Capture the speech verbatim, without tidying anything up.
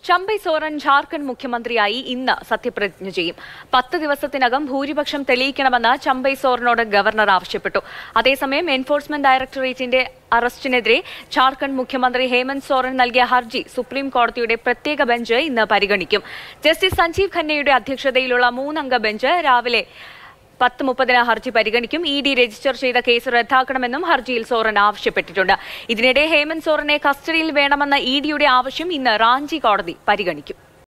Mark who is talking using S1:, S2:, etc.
S1: ചമ്പൈ സോറൻ ജാർഖണ്ഡ് മുഖ്യമന്ത്രിയായി ഇന്ന് സത്യപ്രതിജ്ഞ ചെയ്യും. പത്ത് ദിവസത്തിനകം ഭൂരിപക്ഷം തെളിയിക്കണമെന്ന് ചമ്പൈ സോറനോട് ഗവർണർ ആവശ്യപ്പെട്ടു. അതേസമയം എൻഫോഴ്സ്മെന്റ് ഡയറക്ടറേറ്റിന്റെ അറസ്റ്റിനെതിരെ ജാർഖണ്ഡ് മുഖ്യമന്ത്രി ഹേമന്ത് സോറൻ നൽകിയ ഹർജി സുപ്രീം കോടതിയുടെ പ്രത്യേക ബെഞ്ച് ഇന്ന് പരിഗണിക്കും. ജസ്റ്റിസ് സഞ്ജീവ് ഖന്നയുടെ അധ്യക്ഷതയിലുള്ള മൂന്നംഗ ബെഞ്ച് രാവിലെ പത്ത് മുപ്പതിന് ഹർജി പരിഗണിക്കും. ഇ ഡി രജിസ്റ്റർ ചെയ്ത കേസ് റദ്ദാക്കണമെന്നും ഹർജിയിൽ സോറൻ ആവശ്യപ്പെട്ടിട്ടുണ്ട്. ഇതിനിടെ ഹേമന്ത് സോറനെ കസ്റ്റഡിയിൽ വേണമെന്ന ഇ ഡിയുടെ ആവശ്യം ഇന്ന് റാഞ്ചി കോടതി പരിഗണിക്കും.